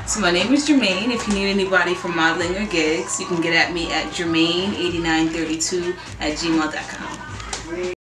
So my name is Jermaine. If you need anybody for modeling or gigs, you can get at me at jermaine8932@gmail.com.